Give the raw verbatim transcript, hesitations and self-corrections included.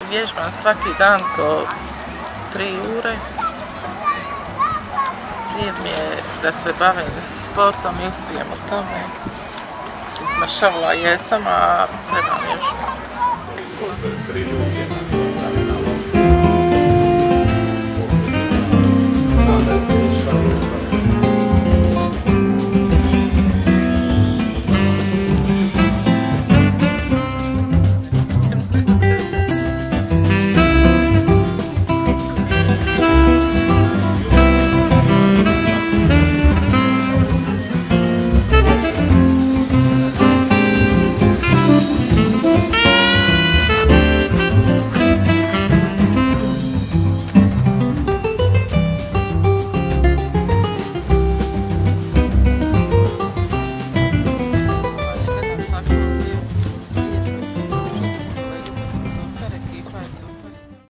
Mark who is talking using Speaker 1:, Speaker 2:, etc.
Speaker 1: vježbam svaki dan do tri ure. Cilj mi je da se bavim sportom i uspijem u tome. Izmršavila jesam, a trebam još malo.